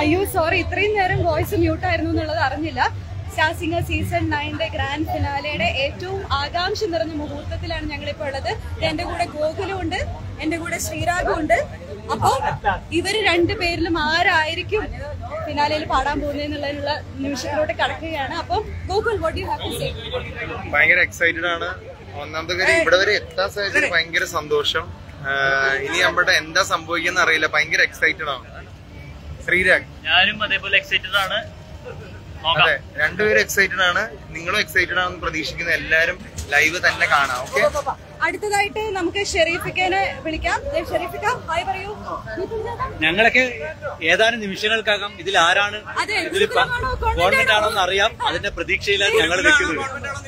അയ്യോ സോറി, ഇത്രയും നേരം വോയിസ് മ്യൂട്ടായിരുന്നു എന്നുള്ളത് അറിഞ്ഞില്ല. സ്റ്റാർ സിംഗർ സീസൺ 9 ഗ്രാൻഡ് ഫിനാലയുടെ ഏറ്റവും ആകാംക്ഷ നിറഞ്ഞ മുഹൂർത്തത്തിലാണ് ഞങ്ങളിപ്പോൾ ഉള്ളത്. എന്റെ കൂടെ ഗോകുലും ഉണ്ട്, എന്റെ കൂടെ ശ്രീരാഗും ഉണ്ട്. അപ്പൊ ഇവര് രണ്ടുപേരിലും ആരായിരിക്കും ഫിനാലയിൽ പാടാൻ പോകുന്നതിനുള്ള നിമിഷത്തിലോട്ട് കടക്കുകയാണ്. അപ്പം Gokul, what you have to say? ഭയങ്കര എക്സൈറ്റഡ് ആണ്. ഒന്നാമത്തെ കാര്യം ഇവിടെ വരെ എത്താൻ സാധിച്ചത് ഭയങ്കര സന്തോഷം. ഇനി നമ്മുടെ എന്താ സംഭവിക്കുന്ന അറിയില്ല. ഭയങ്കര എക്സൈറ്റഡ് ആണ്. ശ്രീരാഗ്, ഞാനും അതേപോലെ എക്സൈറ്റഡ് ആണ്. അതെ, രണ്ടുപേരും എക്സൈറ്റഡ് ആണ്. നിങ്ങളും എക്സൈറ്റഡ് ആണെന്ന് പ്രതീക്ഷിക്കുന്ന എല്ലാരും ലൈവ് തന്നെ കാണാം. ഓക്കെ, അടുത്തതായിട്ട് നമുക്ക് ഷെരീഫിക്കനെ വിളിക്കാം. ഷെരീഫിക്ക, ഹായ് പറയൂ. ഞങ്ങളൊക്കെ ഏതാനും നിമിഷങ്ങൾക്കകം ഇതിൽ ആരാണ്, ഇതിൽ ഗവൺമെന്റ് ആണോ എന്ന് അറിയാം. അതിന്റെ പ്രതീക്ഷയിലാണ് ഞങ്ങൾ നിൽക്കുന്നത്.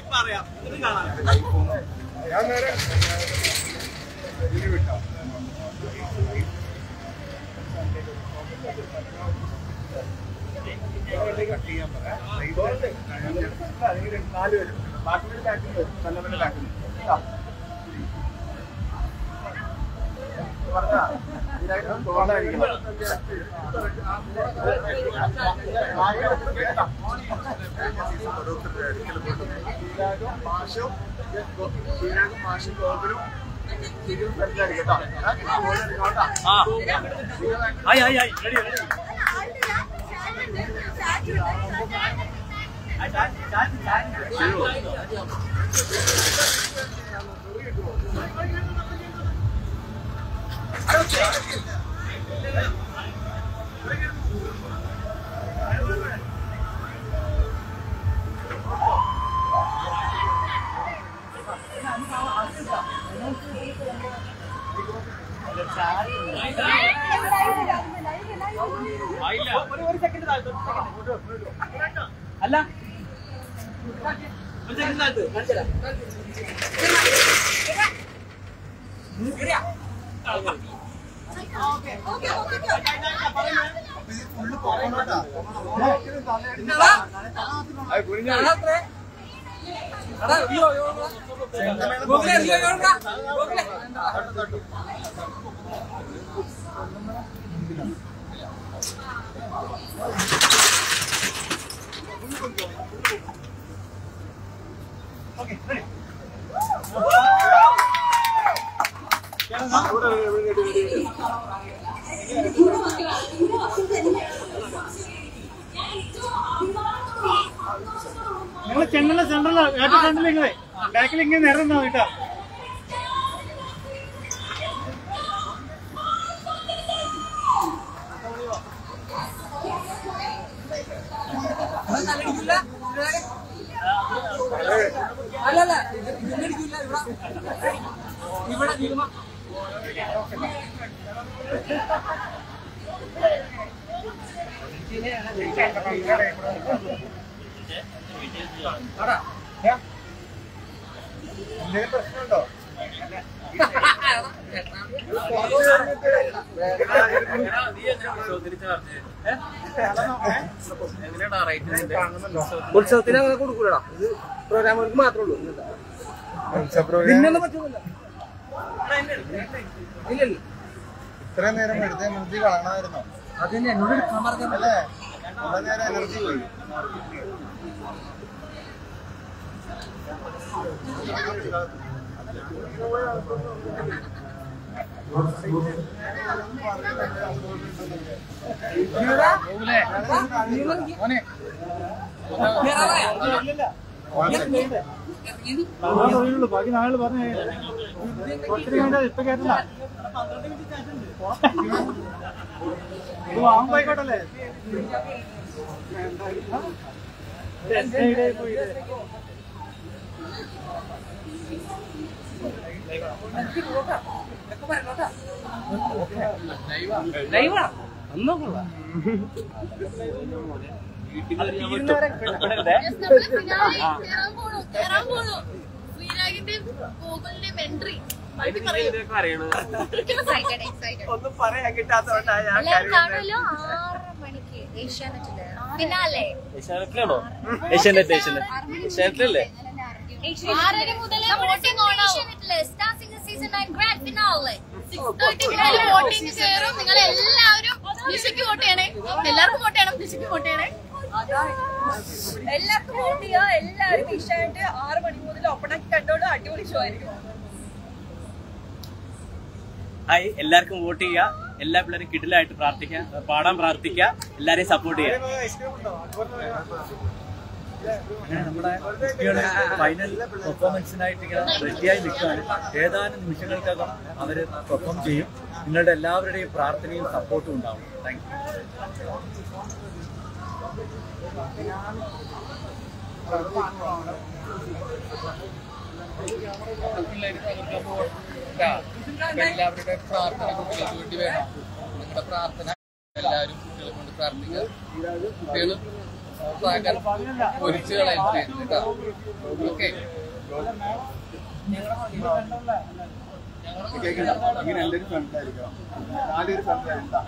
അല്ല നിങ്ങൾ ചെന്നൈ സെൻട്രലോ ഏറ്റവും ഫ്രണ്ടിലിങ്ങനെ ബാക്കിൽ ഇങ്ങനെ നിറഞ്ഞോ കേട്ടോ. അല്ലല്ല ഇവിടെ പ്രശ്നമുണ്ടോ? ഉത്സവത്തിന് അങ്ങനെ കൊടുക്കൂലടാ, ഇത് പ്രോഗ്രാമുകൾക്ക് മാത്രമേ ഉള്ളൂ. ഇല്ലല്ല, ഇത്രയും നേരം വെറുതെ എനർജി കാണാമായിരുന്നോ? അതിന് എന്നോട് എടുക്കാൻ പറഞ്ഞല്ലേ, കുറെ നേരം എനർജി പോയി. ബാക്കി നാളെ പറഞ്ഞു ഇപ്പൊ കേട്ടില്ല. ഇത് വാങ്ങായിക്കോട്ടല്ലേ. ഒന്നും പറയാൻ കിട്ടാത്തതുകൊണ്ടാണ് ഞാൻ ഏഷ്യാനെറ്റിലാണോ? ഏഷ്യാനെറ്റിലല്ലേ? 6 മുതൽ വോട്ടിംഗ് ഓൺ ആവും. Star singer season 9 grand finale 6:30 മുതൽ വോട്ടിംഗ് കയറും. നിങ്ങൾ എല്ലാവരും മ്യൂസിക് വോട്ട് ചെയ്യണേ, എല്ലാവർക്കും വോട്ട് എല്ലാവർക്കും വോട്ട് ചെയ്യുക. എല്ലാവരും ഈശാനെറ്റ് 6 മണി മുതൽ ഓപ്പണാക്കി കണ്ടോളൂ. അടിപൊളി ഷോ ആയിരിക്കും. ഹായ്, എല്ലാവർക്കും വോട്ട് ചെയ്യുക. എല്ലാ പിള്ളേരും കിടിലായിട്ട് പാടാൻ പ്രാർത്ഥിക്കുക. എല്ലാരെയും സപ്പോർട്ട് ചെയ്യുക. നമ്മുടെ ഫൈനൽ പെർഫോമൻസിനായിട്ട് ഇങ്ങനെ റെഡിയായി നിൽക്കുകയാണ്. ഏതാനും നിമിഷങ്ങൾക്കകം അവർ പെർഫോം ചെയ്യും. നിങ്ങളുടെ എല്ലാവരുടെയും പ്രാർത്ഥനയും സപ്പോർട്ടും ഉണ്ടാവും. താങ്ക് എല്ലാവരുടെ പ്രാർത്ഥന കുട്ടികൾക്ക് വേണ്ടി വേണം. നിങ്ങളുടെ പ്രാർത്ഥന എല്ലാവരും കുട്ടികളെ കൊണ്ട് പ്രാർത്ഥിക്കുക. കുട്ടികൾ പൊരിച്ചു കളയും കേട്ടോ. ഓക്കെ, ഇങ്ങനെ എല്ലാവരും സംസാരിക്കണം. 4 പേര് സംസാരിക്കാം.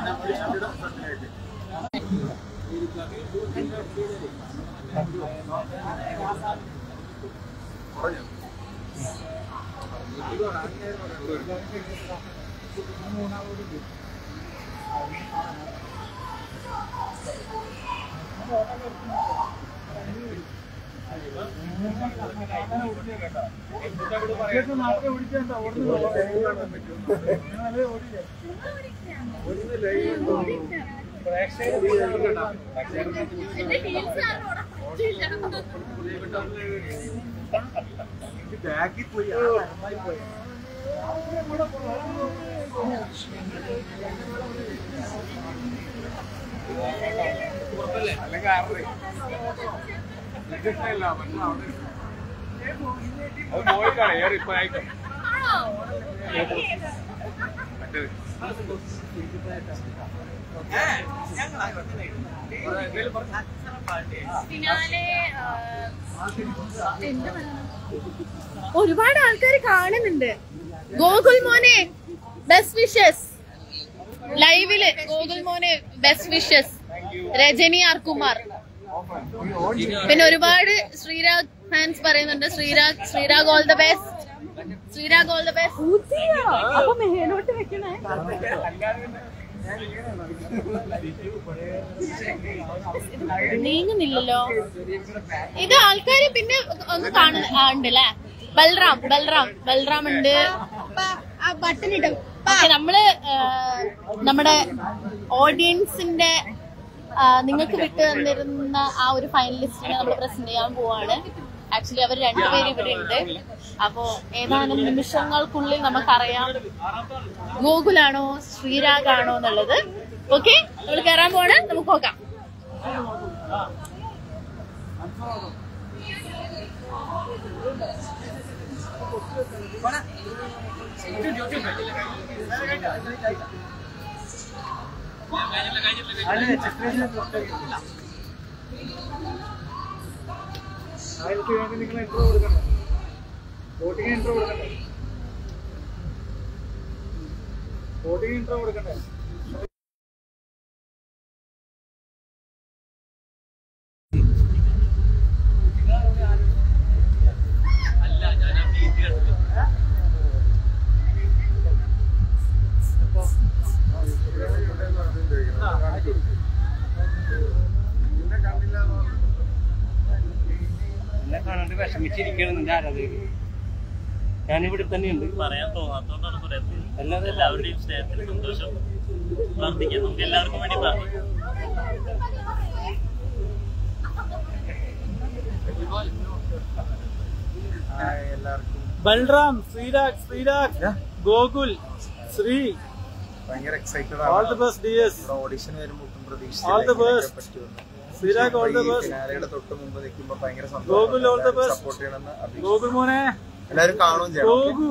ബാക്കി പോയി അല്ലെങ്കിൽ ഒരുപാട് ആൾക്കാർ കാണുന്നുണ്ട്. ഗോകുൽ മോനെ ബെസ്റ്റ് വിഷസ്. ലൈവില് ഗോകുൽ മോനെ best wishes. Rajani R Kumar. പിന്നെ ഒരുപാട് ശ്രീരാഗ് ഫാൻസ് പറയുന്നുണ്ട്. Sreerag all the best. Sreerag all the best. അപ്പൊ മേലോട്ട് വെക്കണേ. നീങ്ങുന്നില്ലല്ലോ ഇത്. ആൾക്കാര് പിന്നെ ഒന്ന് കാണുന്നുണ്ടല്ലേ. ബൽറാം ഉണ്ട്. ബട്ടൺ ഇടും. നമ്മള് നമ്മുടെ ഓഡിയൻസിന്റെ നിങ്ങൾക്ക് വിട്ടു തന്നിരുന്ന ആ ഒരു ഫൈനലിസ്റ്റിനെ നമ്മൾ പ്രസന്റ് ചെയ്യാൻ പോവാണ്. ആക്ച്വലി അവർ 2 പേര് ഇവിടെ ഉണ്ട്. അപ്പോ ഏതാനും നിമിഷങ്ങൾക്കുള്ളിൽ നമുക്കറിയാം ഗോകുലാണോ ശ്രീരാഗ് ആണോ എന്നുള്ളത്. ഓക്കെ, നമ്മൾ കയറാൻ പോവാണ്. നമുക്ക് നോക്കാം. അതിലേക്ക് വേണ്ടി നിങ്ങൾ എൻട്രോ കൊടുക്കണം. വോട്ടിംഗ് എൻട്രോ കൊടുക്കണ്ടേ? വോട്ടിംഗ് എൻട്രോ കൊടുക്കണ്ടേ? എന്നെ കാണാണ്ട് വിഷമിച്ചിരിക്കണം നിന്റെ ആരാധകര്. ഞാനിവിടെ തന്നെയുണ്ട്. പറയാൻ തോന്നാത്തോണ്ടാണ് പറയുന്നത്. എല്ലാവരുടെയും സ്നേഹത്തിന് സന്തോഷം പ്രാർത്ഥിക്കാം. നമുക്ക് എല്ലാവർക്കും വേണ്ടി പ്രാർത്ഥിക്കാം. ബൽറാം, ശ്രീരാഗ്, ഗോകുൽ, ശ്രീ, ഭയങ്കര എക്സൈറ്റഡ് ഓൾ ദി ബെസ്റ്റ് ഡിഎസ്. ഓഡിഷൻ വരുമ്പോൾ all the best Sreerag. All the best. ഫിനാലയുടെ തൊട്ട് മുമ്പ് നിൽക്കുമ്പോൾ ഭയങ്കര Gokul all the best. Support ചെയ്യണമെന്ന് ഗോകുൽ മോനെ എല്ലാവരും കാണുകയും ചെയ്യണം. ഗോകു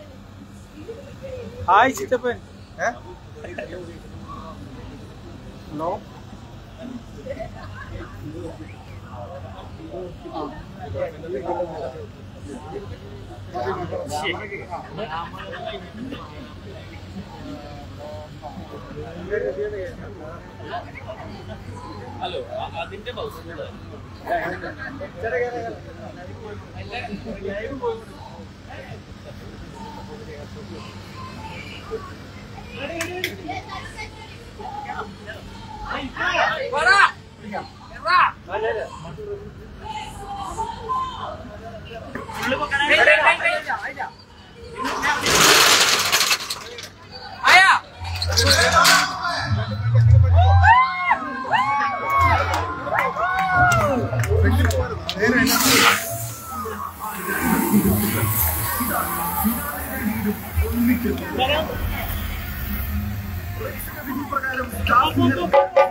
ഹായ് ചിറ്റപ്പൻ. നോ ഹലോ, അതിന്റെ പ്രകാരം